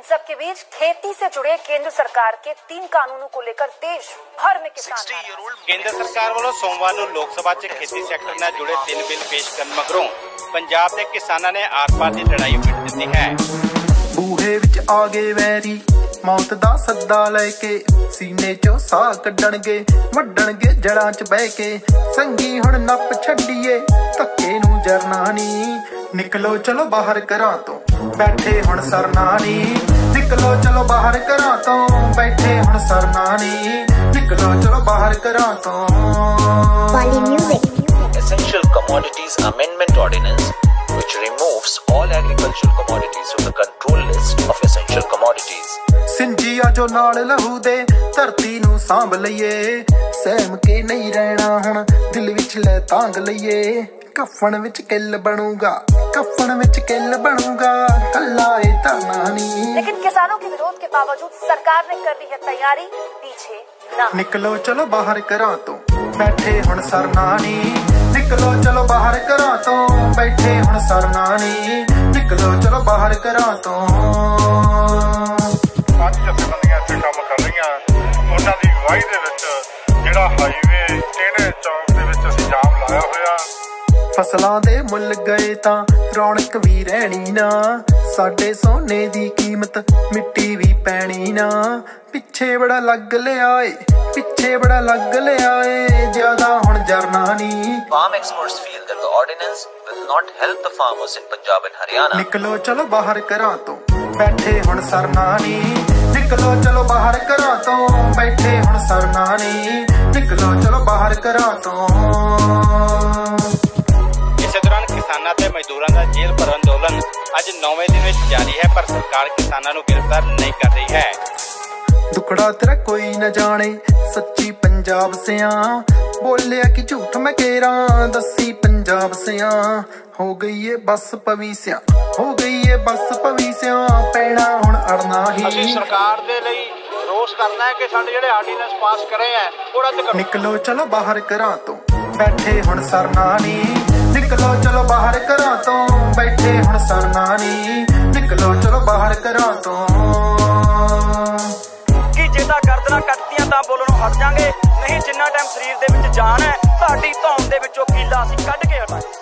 इन सब के बीच खेती से जुड़े केंद्र सरकार के 3 कानूनों को लेकर देश भर में किसान केंद्र सरकार वालों सोमवार को लोकसभा च खेती सैक्टर नाल जुड़े 3 बिल पेश करन मगरों पंजाब के किसानां ने आर-पार की लड़ाई विच दित्ती है। बूहे विच आ गए वैरी मौत दा सद्दा लेके सीने चों साह कड्डणगे वड्डणगे जड़ां च बह के संगी हुण नप छड्डीए धक्के नूं जरना नी निकलो चलो बाहर घरां तो बैठे हुण सरना नी निकलो चलो बाहर घरां तो बैठे हुण सरना नी निकलो चलो बाहर घरां तो। Essential Commodities Amendment Ordinance, which removes all agricultural commodities from the control list of essential commodities. ਸਿੰਜੀਆ ਜੋ ਨਾਲ ਲਹੂ ਦੇ ਧਰਤੀ ਨੂੰ ਸਾਂਭ ਲਈਏ ਸਹਿਮ ਕੇ ਨਹੀਂ ਰਹਿਣਾ ਹੁਣ ਦਿਲ ਵਿੱਚ ਲੈ ਤਾਂਗ ਲਈਏ ਕਫਨ ਵਿੱਚ ਕਿੱਲ ਬਣੂਗਾ कफन विच किल बनूंगा कल्ला ए धरना नी। लेकिन किसानों के विरोध के बावजूद सरकार ने कर ली है तैयारी पीछे ना। निकलो चलो बाहर घरां तो बैठे हुण सरना नी निकलो चलो बाहर घरां तो बैठे हुण सरना नी निकलो चलो बाहर घरां तो। ਅੱਜ ਜਥੇਬੰਦੀਆਂ ਇੱਥੇ ਕੰਮ ਕਰ ਰਹੀਆਂ ਉਹਨਾਂ ਦੀ ਅਗਵਾਈ ਦੇ ਵਿੱਚ ਜਿਹੜਾ ਹਾਈਵੇ ਟੇੜੇ ਚੌਕ ਦੇ ਵਿੱਚ ਅਸੀਂ ਜਾਮ ਲਾਇਆ ਹੋਇਆ। ਫਸਲਾਂ ਦੇ ਮੁੱਲ ਗਏ ਤਾਂ ਰੌਣਕ ਵੀ ਰਹਿਣੀ ਨਾ ਸਾਡੇ ਸੋਨੇ ਦੀ ਕੀਮਤ ਮਿੱਟੀ ਵੀ ਪੈਣੀ ਨਾ ਪਿੱਛੇ ਬੜਾ ਲੱਗ ਲਿਆ ਏ ਪਿੱਛੇ ਬੜਾ ਲੱਗ ਲਿਆ ਏ ਜ਼ਿਆਦਾ ਹੁਣ ਜਰਨਾ ਨੀ। Farm experts feel that the ordinance will not help the farmers in Punjab and Haryana. ਨਿਕਲੋ ਚਲੋ ਬਾਹਰ ਘਰਾਂ ਤੋਂ ਬੈਠੇ ਹੁਣ ਸਰਨਾ ਨੀ ਨਿਕਲੋ ਚਲੋ ਬਾਹਰ ਘਰਾਂ ਤੋਂ ਬੈਠੇ ਹੁਣ ਸਰਨਾ ਨੀ ਨਿਕਲੋ ਚਲੋ ਬਾਹਰ ਘਰਾਂ ਤੋਂ। किसानां ते मजदूरां दा जेल भरो अंदोलन अज 9वें दिन में जारी है पर सरकार किसानां नूं गिरफ्तार नहीं कर रही है। दुखड़ा तेरा कोई न जाने सच्ची पंजाब सिया बोलिया कि झूठ मैं केरा दसी पंजाब सिया हो गई है बस पवीसिया हो गई है बस पवीसिया पैना हुण अड़ना ही। असीं सरकार दे लई रोस करना है कि साडे जिहड़े आर्डीनेंस पास करे हैं ओह रद्द करो। निकलो चलो बाहर घरां तो बैठे हुण सरना नी निकलो चलो बाहर घरां तो बैठे हुण सरना नी निकलो चलो बाहर घरां तो। कि जे तां गर्दनां कटतियां तां बोलणों हट जांगे नहीं जिन्ना टाइम शरीर दे विच जान है साडी धौन दे विचों कीला असीं कढ के हटांगे।